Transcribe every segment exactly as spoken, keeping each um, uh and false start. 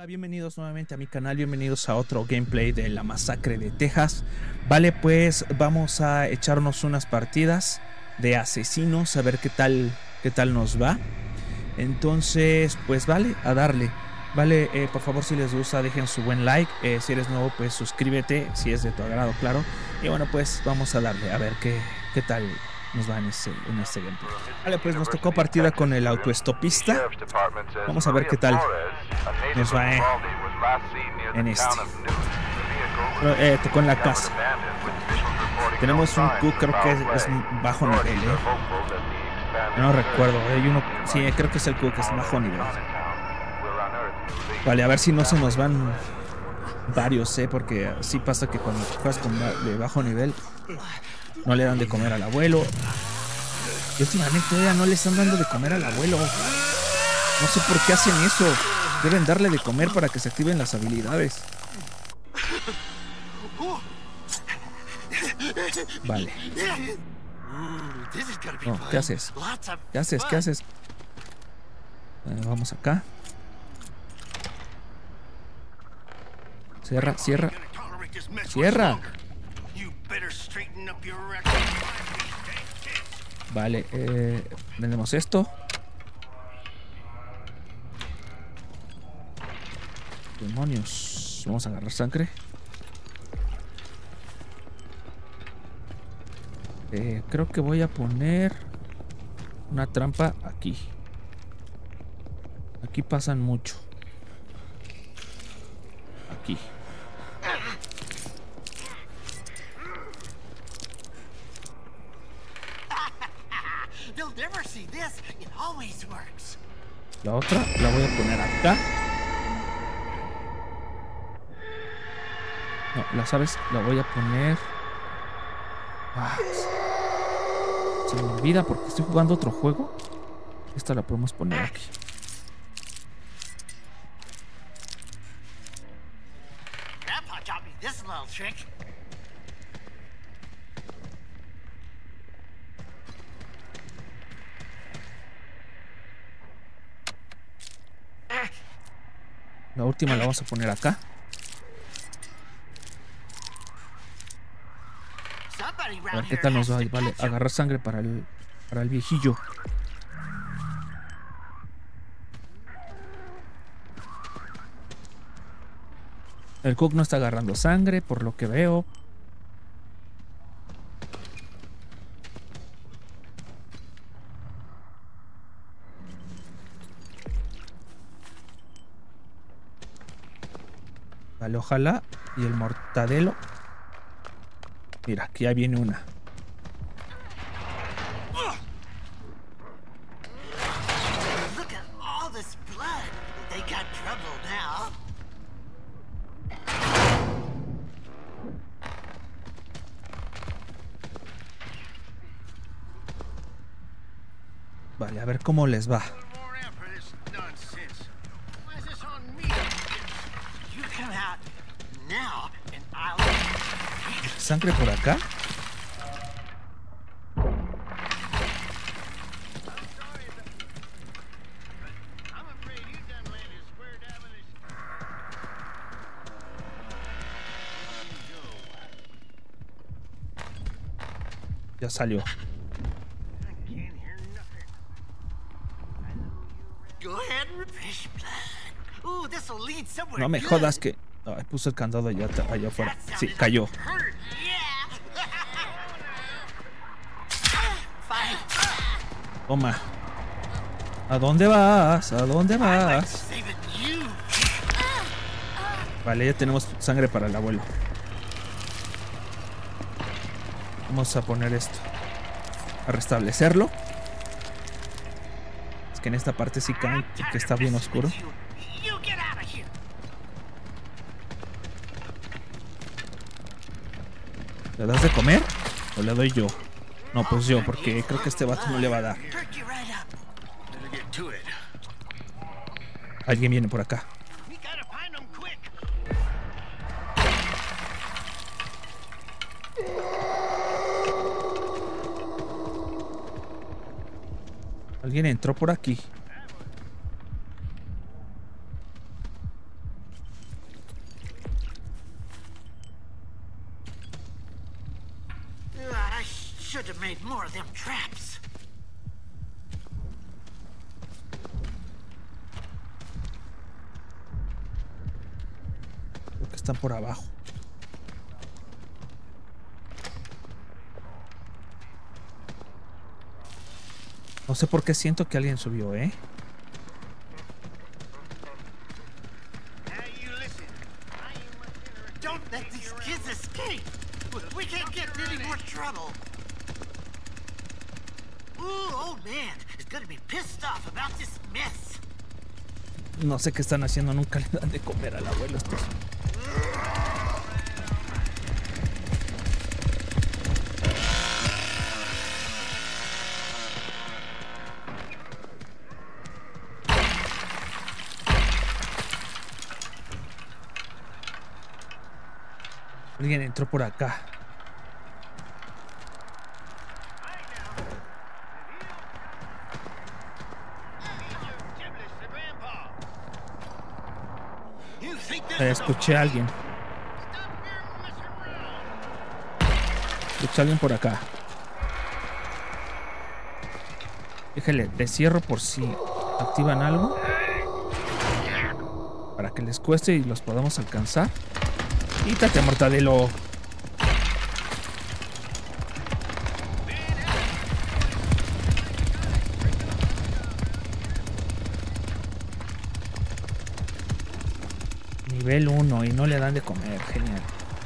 Hola, bienvenidos nuevamente a mi canal, bienvenidos a otro gameplay de la masacre de Texas. Vale, pues vamos a echarnos unas partidas de asesinos, a ver qué tal, qué tal nos va. Entonces, pues vale, a darle. Vale, eh, por favor, si les gusta, dejen su buen like. Eh, si eres nuevo, pues suscríbete, si es de tu agrado, claro. Y bueno, pues vamos a darle, a ver qué, qué tal nos va en este, en este gameplay. Vale, pues nos tocó partida con el autoestopista. Vamos a ver qué tal nos va eh, en este. Pero, eh, tocó en la casa. Tenemos un Cook, creo que es, es bajo nivel, eh. No recuerdo, hay uno, sí, creo que es el Cook, es bajo nivel. Vale, a ver si no se nos van varios, eh, porque sí pasa que cuando juegas con de bajo nivel no le dan de comer al abuelo. Y últimamente ya no le están dando de comer al abuelo. No sé por qué hacen eso. Deben darle de comer para que se activen las habilidades. Vale. No, ¿qué haces? ¿Qué haces? ¿Qué haces? Eh, vamos acá. Cierra, cierra. Cierra. Vale, eh, vendemos esto. Demonios. Vamos a agarrar sangre. Eh, creo que voy a poner una trampa aquí. Aquí pasan mucho. Aquí. La otra la voy a poner acá. No, la sabes, la voy a poner. Ah, se me olvida porque estoy jugando otro juego. Esta la podemos poner aquí. La última la vamos a poner acá. A ver qué tal nos va. Vale, agarrar sangre para el, para el viejillo. El Cook no está agarrando sangre, por lo que veo. Vale, ojalá. Y el mortadelo. Mira, aquí ya viene una. Vale, a ver cómo les va. ¿Sangre por acá? Ya salió. No me jodas que... Ay, puse el candado allá, allá afuera. Sí, cayó. Toma. ¿A dónde vas? ¿A dónde vas? Vale, ya tenemos sangre para el abuelo. Vamos a poner esto. A restablecerlo. Es que en esta parte sí cae, porque está bien oscuro. ¿Le das de comer? ¿O le doy yo? No, pues yo, porque creo que este vato no le va a dar. Alguien viene por acá. Alguien entró por aquí. made more of them traps. Creo que están por abajo. No sé por qué siento que alguien subió, ¿eh? Don't let these kids escape. We can't get in any more trouble. Ooh, old man is gonna be pissed off about this mess. No sé qué están haciendo, nunca le dan de comer al abuelo estos. Alguien entró por acá. Eh, escuché a alguien. Escuché a alguien por acá. Déjale, les cierro por si activan algo. Para que les cueste y los podamos alcanzar. Quítate, Mortadelo. Nivel uno y no le dan de comer. Genial.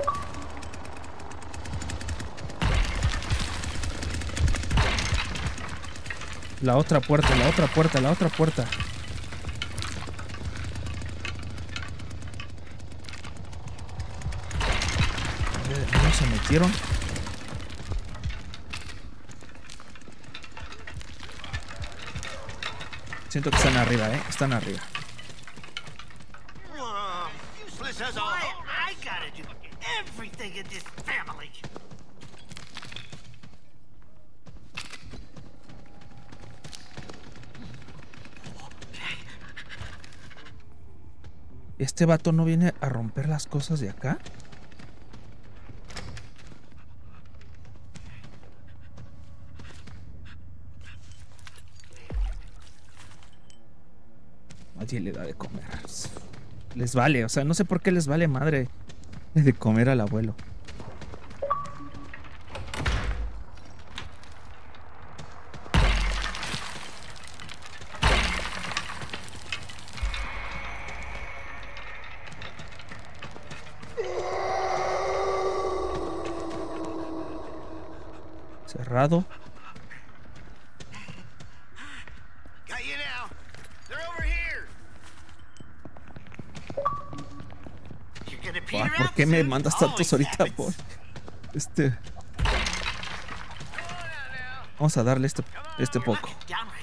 La otra puerta, la otra puerta, la otra puerta. ¿No se metieron? Siento que están arriba, ¿eh? Están arriba. I gotta do everything in this family. ¿Este vato no viene a romper las cosas de acá? Nadie le da de comer. Les vale, o sea, no sé por qué les vale madre de comer al abuelo. Cerrado. Wow, ¿por qué me mandas tantos ahorita, por este? Vamos a darle este, este poco.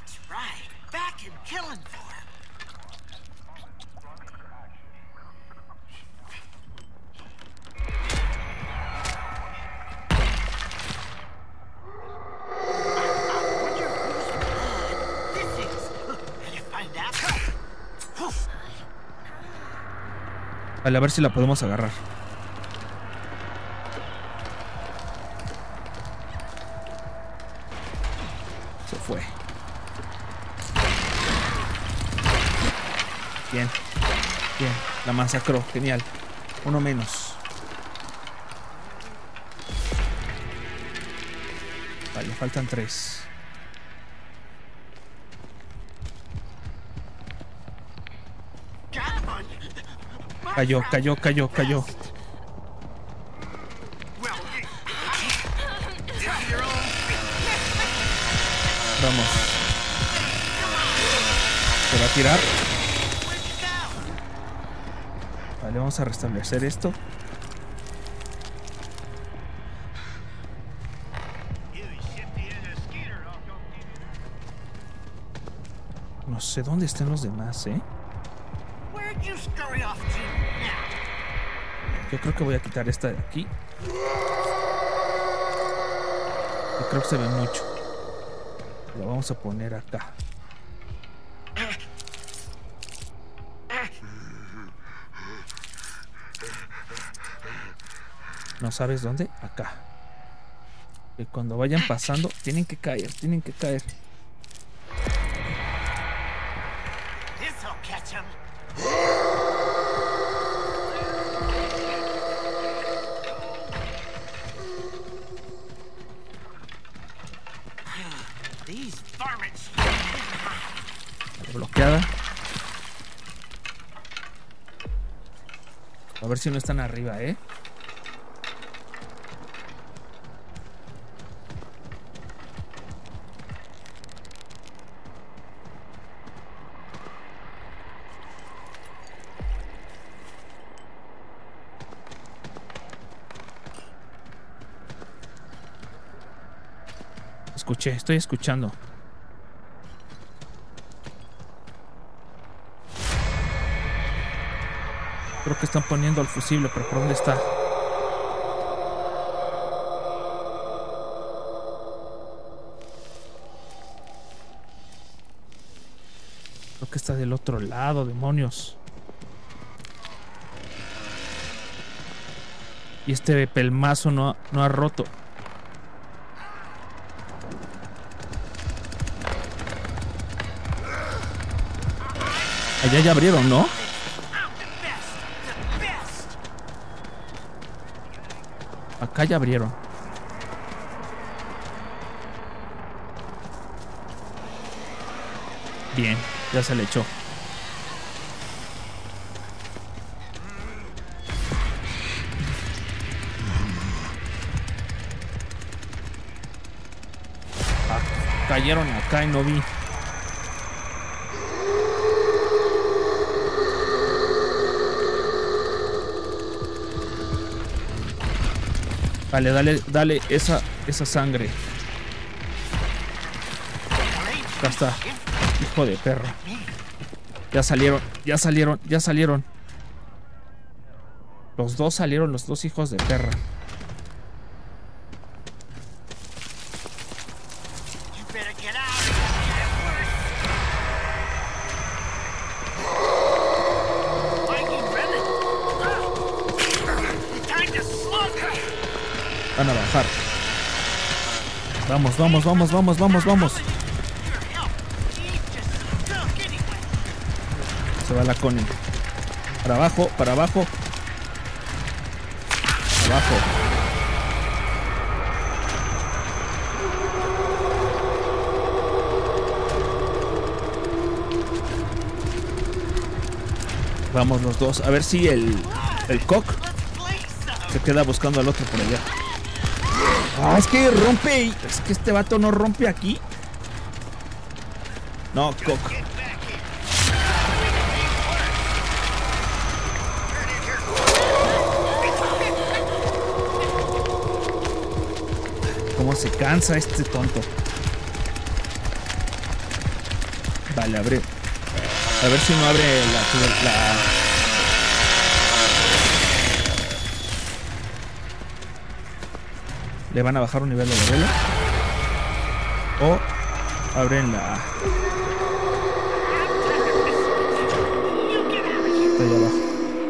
Vale, a ver si la podemos agarrar. Se fue. Bien. Bien. La masacró. Genial. Uno menos. Vale, faltan tres. Cayó, cayó, cayó, cayó. Vamos. Se va a tirar. Vale, vamos a restablecer esto. No sé dónde están los demás, ¿eh? Yo creo que voy a quitar esta de aquí. Yo creo que se ve mucho. Lo vamos a poner acá. ¿No sabes dónde? Acá. Que cuando vayan pasando, tienen que caer, tienen que caer. This'll catch him. These varmints. Bloqueada. A ver si no están arriba, ¿eh? Escuché, estoy escuchando. Creo que están poniendo el fusible, pero ¿por dónde está? Creo que está del otro lado, demonios. Y este pelmazo no, ha- no ha roto. Allá ya abrieron, ¿no? I'm the best. The best. Acá ya abrieron. Bien, ya se le echó. Ah, cayeron acá y no vi. Vale, dale, dale esa, esa sangre. Acá está. Hijo de perro. Ya salieron, ya salieron, ya salieron. Los dos salieron, los dos hijos de perra. You better get out. Mikey, Brennan. Time to slug. Van a bajar. Vamos, vamos, vamos, vamos, vamos, vamos. Your help. He's just stuck anyway. Se va la Connie. Para abajo, para abajo. Abajo. Vamos los dos. A ver si el, el cock Let's play some. se queda buscando al otro por allá. Ah, es que rompe. y- Es que este vato no rompe aquí. No, cock. Get back here. Cómo se cansa este tonto. Vale, abre. A ver si no abre la, la... Le van a bajar un nivel de la vela. O abren la... Está ahí abajo.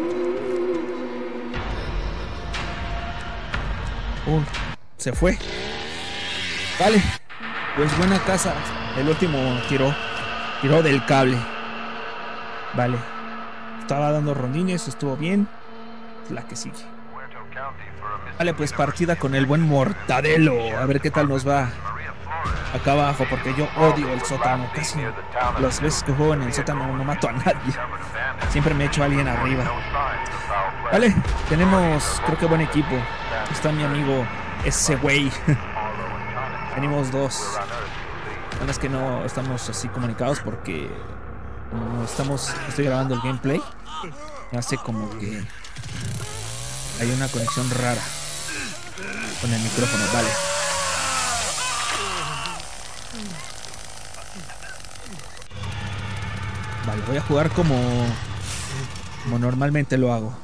Uh, se fue. Vale. Pues buena casa. El último tiró. Tiró del cable. Vale. Estaba dando rondines, estuvo bien. La que sigue. Vale, pues partida con el buen Mortadelo. A ver qué tal nos va acá abajo, porque yo odio el sótano. Casi las veces que juego en el sótano no mato a nadie. Siempre me echo a alguien arriba. Vale, tenemos, creo que buen equipo. Está mi amigo ese güey. Venimos dos. Bueno, es que no estamos así comunicados porque como estamos, estoy grabando el gameplay. Hace como que hay una conexión rara con el micrófono. Vale. Vale, voy a jugar como como normalmente lo hago.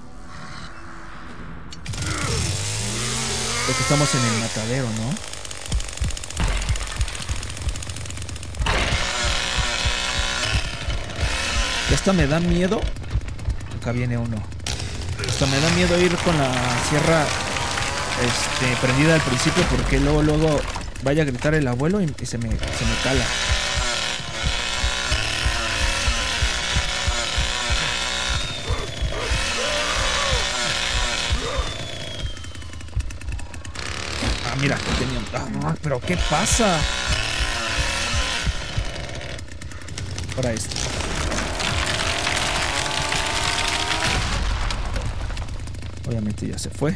Porque estamos en el matadero, ¿no? Esta me da miedo. Acá viene uno. Esto me da miedo ir con la sierra este, prendida al principio porque luego, luego vaya a gritar el abuelo y, y se, me, se me cala. Ah, mira, que tenía... Ah, pero ¿qué pasa? Para esto. Obviamente ya se fue.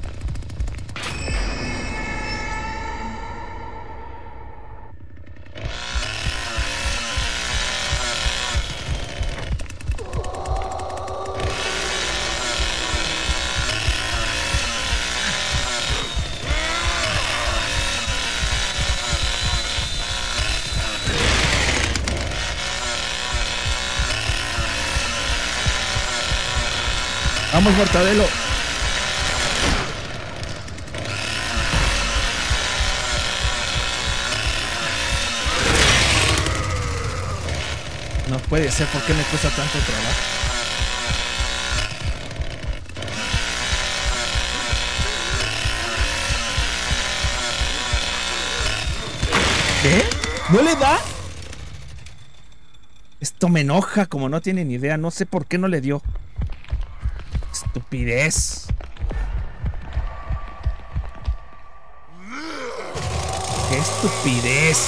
Vamos, Mortadelo. No puede ser, ¿por qué me cuesta tanto trabajo? ¿Qué? ¿No le da? Esto me enoja, como no tienen idea. No sé por qué no le dio. Estupidez. Qué estupidez.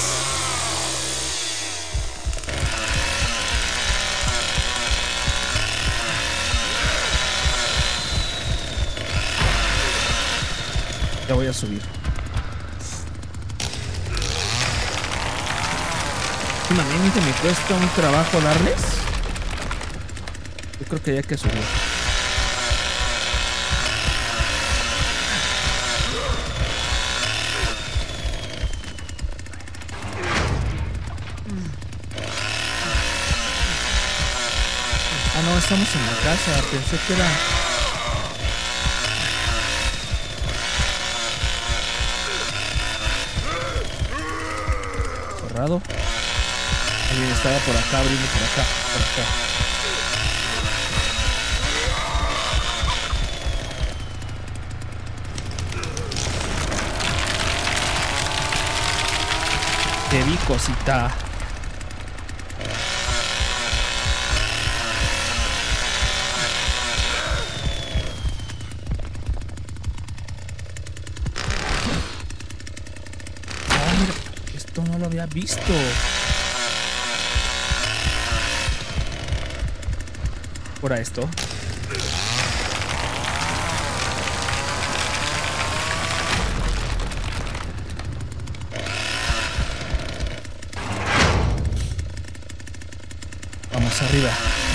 Ya voy a subir. Últimamente me cuesta un trabajo darles. Yo creo que ya hay que subir. Ah, no, estamos en la casa. Pensé que era... cerrado. Alguien estaba por acá, abriendo por acá, por acá. Te vi, cosita. No lo había visto. Por esto. Vamos arriba.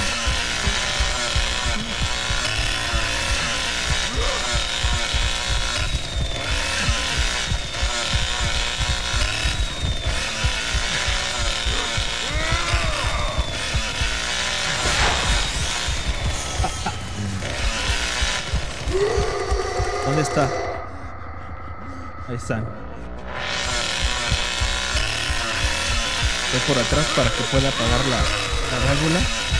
¿Dónde está? Ahí están. Voy por atrás para que pueda apagar la, la válvula.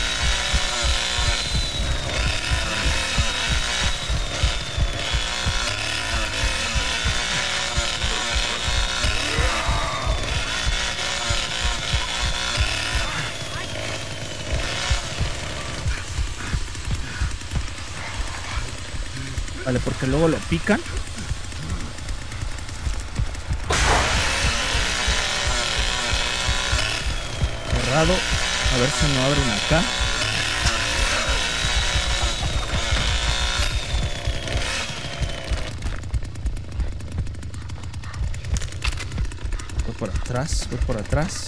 Vale, porque luego lo pican. Cerrado. A ver si no abren acá. Voy por atrás, voy por atrás.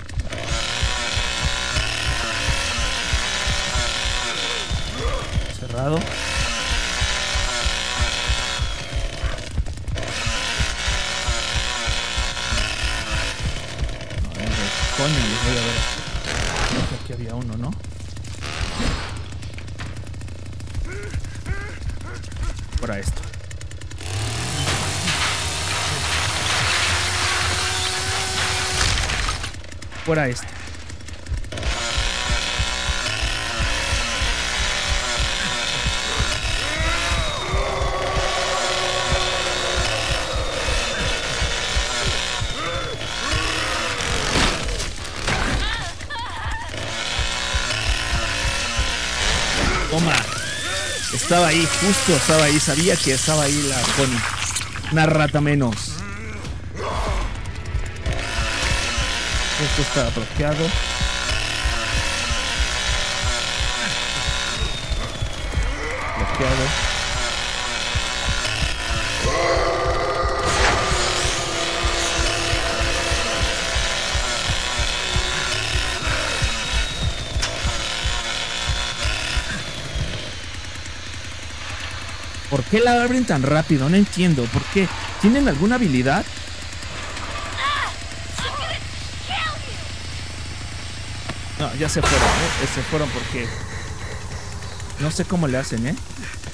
Cerrado. Coño, les voy a ver. Creo que aquí había uno, ¿no? Para esto. Para esto. Toma. Estaba ahí, justo estaba ahí. Sabía que estaba ahí la Connie. Una rata menos. Esto está bloqueado. Bloqueado. ¿Por qué la abren tan rápido? No entiendo. ¿Por qué? ¿Tienen alguna habilidad? No, ya se fueron, ¿eh? Se fueron porque... No sé cómo le hacen, ¿eh?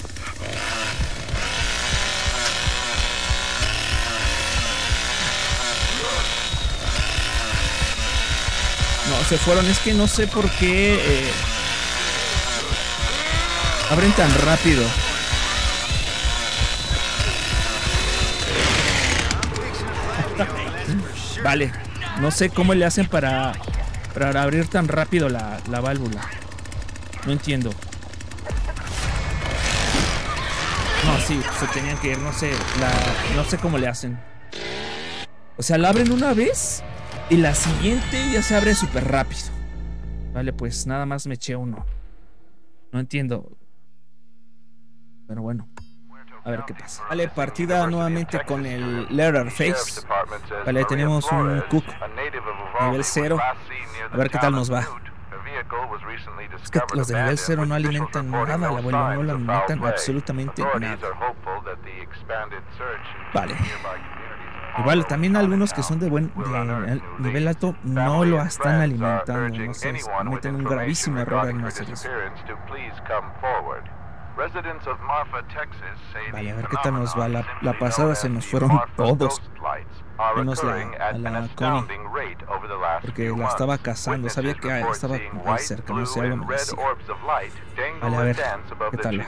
No, se fueron. Es que no sé por qué... Eh... abren tan rápido. Vale, no sé cómo le hacen para, para abrir tan rápido la, la válvula. No entiendo. No, sí, se tenían que ir, no sé, la, no sé cómo le hacen. O sea, la abren una vez y la siguiente ya se abre súper rápido. Vale, pues nada más me eché uno. No entiendo. Pero bueno. A ver qué pasa. Vale, partida nuevamente con el Leatherface. Vale, tenemos un Cook nivel cero. A ver qué tal nos va. Es que los de nivel cero no alimentan nada, el abuelo, no lo alimentan absolutamente nada. Vale. Igual, también algunos que son de buen de nivel alto no lo están alimentando. No sé, cometen un gravísimo error en no hacer eso. Vale, a ver qué tal nos va. La, la pasada se nos fueron todos. Menos la, a la Connie. Porque la estaba cazando. Sabía que estaba muy cerca. No sé, algo me decía. Vale, a ver qué tal.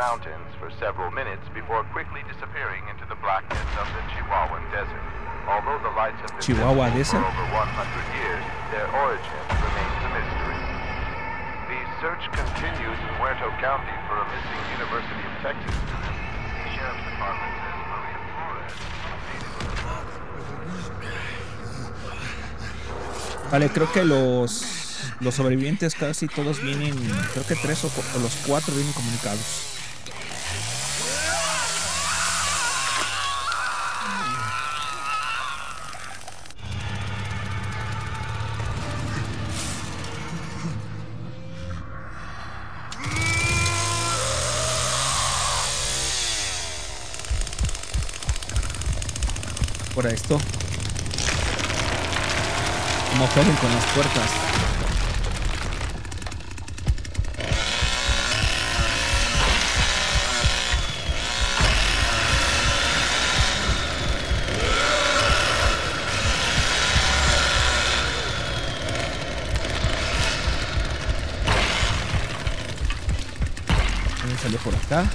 Chihuahua Desert. Search continues in Huerto County for a missing University of Texas student. The Sheriff's Department says Maria Flores. Vale, creo que los los sobrevivientes casi todos vienen, creo que tres o, o los cuatro vienen comunicados. Por esto, como jueguen con las puertas. Alguien salió por acá.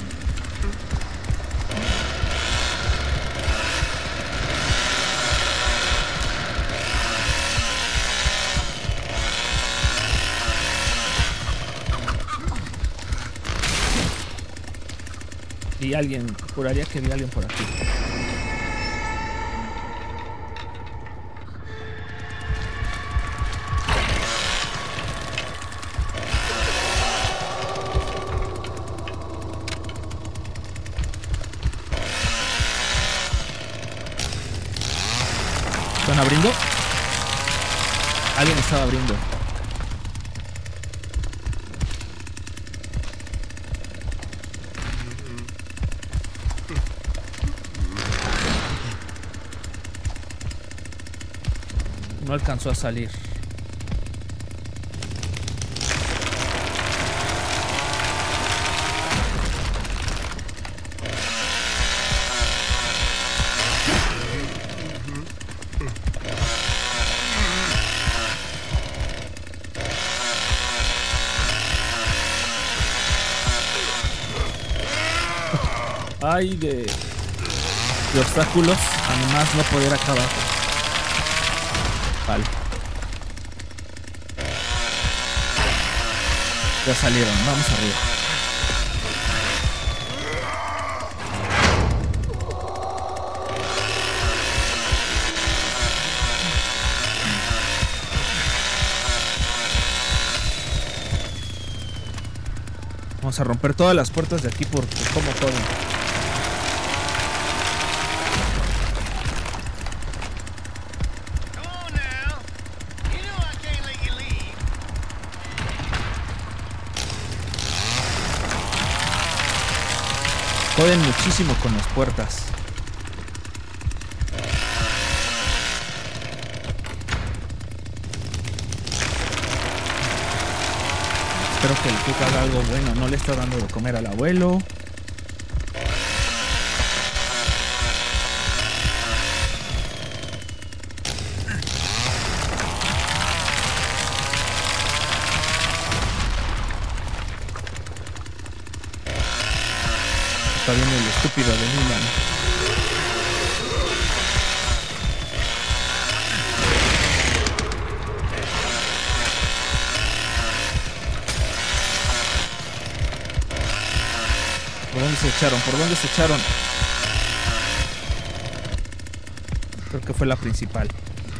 Vi alguien, juraría que vi a alguien por aquí. ¿Están abriendo? Alguien estaba abriendo. No alcanzó a salir. Ay, de, de obstáculos, además no poder acabar. Vale. Ya salieron, vamos arriba. Vamos a romper todas las puertas de aquí porque como todo. Joden muchísimo con las puertas. Espero que el Cook haga algo bueno. No le está dando de comer al abuelo. Está viendo el estúpido de Newman. ¿Por dónde se echaron? ¿Por dónde se echaron? Creo que fue la principal.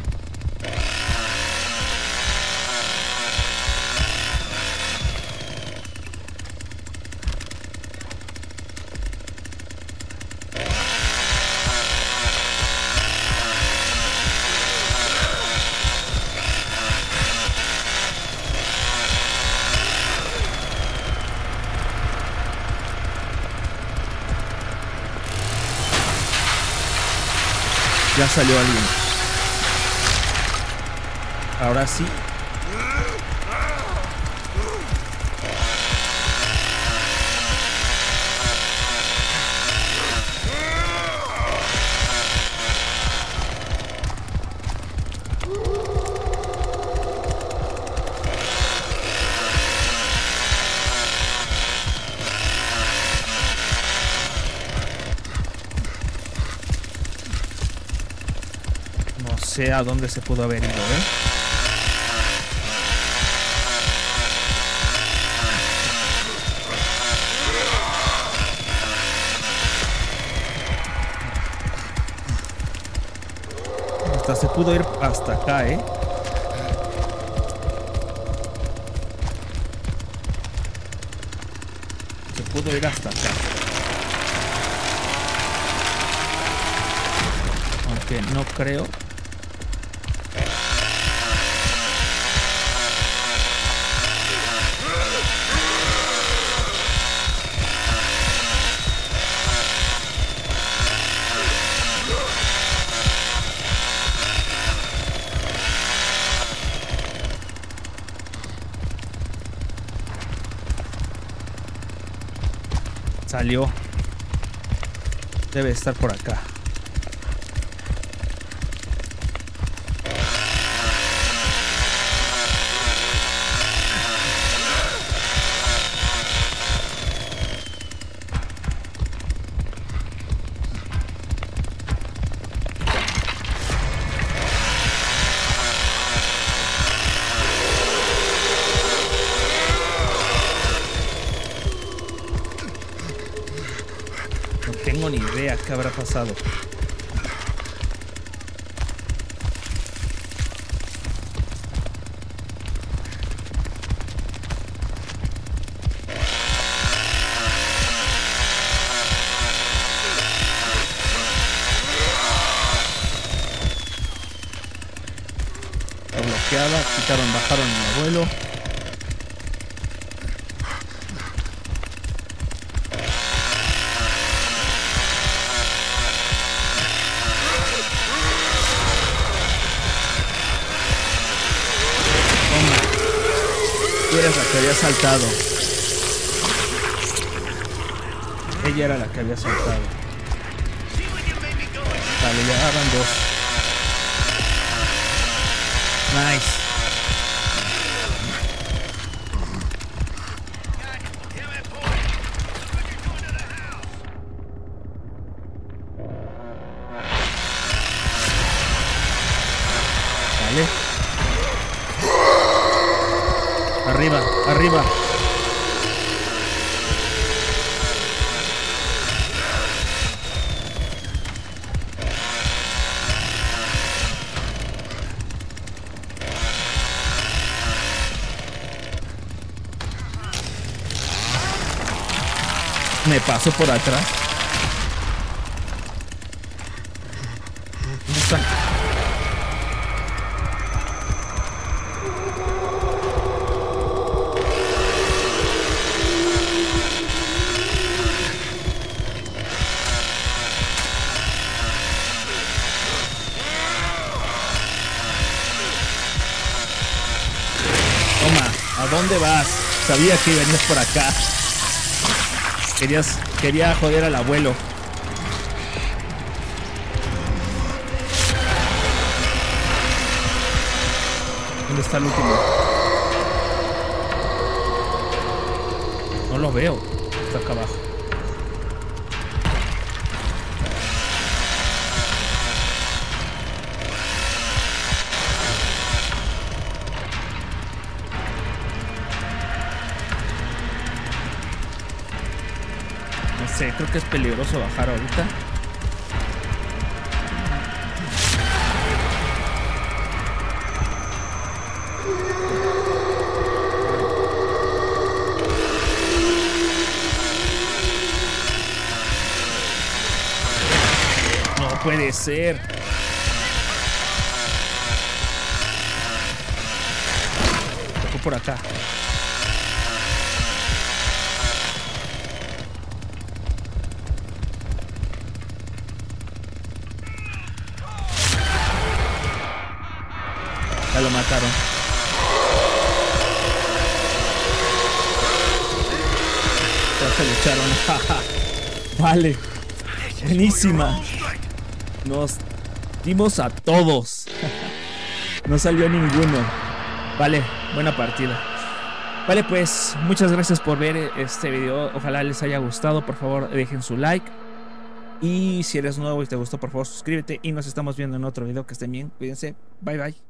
Ya salió alguien. Ahora sí. No sé a dónde se pudo haber ido, ¿eh? Hasta se pudo ir hasta acá, ¿eh? Se pudo ir hasta acá. Aunque no creo. Salió. Debe estar por acá. No tengo ni idea qué habrá pasado. Está bloqueada. Quitaron, bajaron al abuelo. Tú eres la que había saltado. Ella era la que había saltado. Vale, ya van dos. Nice. Vale. Arriba, arriba. Me paso por atrás. ¿Dónde están? Toma, ¿a dónde vas? Sabía que venías por acá. Querías, quería joder al abuelo. ¿Dónde está el último? No lo veo. Está acá abajo. No sé, creo que es peligroso bajar ahorita. No puede ser. Tocó por acá. Ya lo mataron. Ya se lo echaron. Vale. Buenísima. Nos dimos a todos. No salió ninguno. Vale, buena partida. Vale, pues muchas gracias por ver este video. Ojalá les haya gustado. Por favor, dejen su like. Y si eres nuevo y te gustó, por favor suscríbete. Y nos estamos viendo en otro video. Que estén bien. Cuídense. Bye bye.